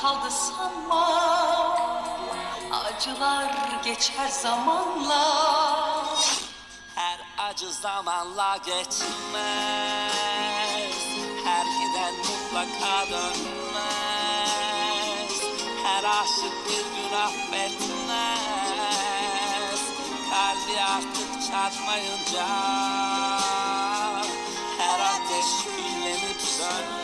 kaldı sanma. Acılar geçer zamanla. Her acı zamanla geçmez. Her giden mutlaka dönmez. Her aşık bir gün affetmez. Kalbi artık çarpmayınca her ateş küllenip sönmez.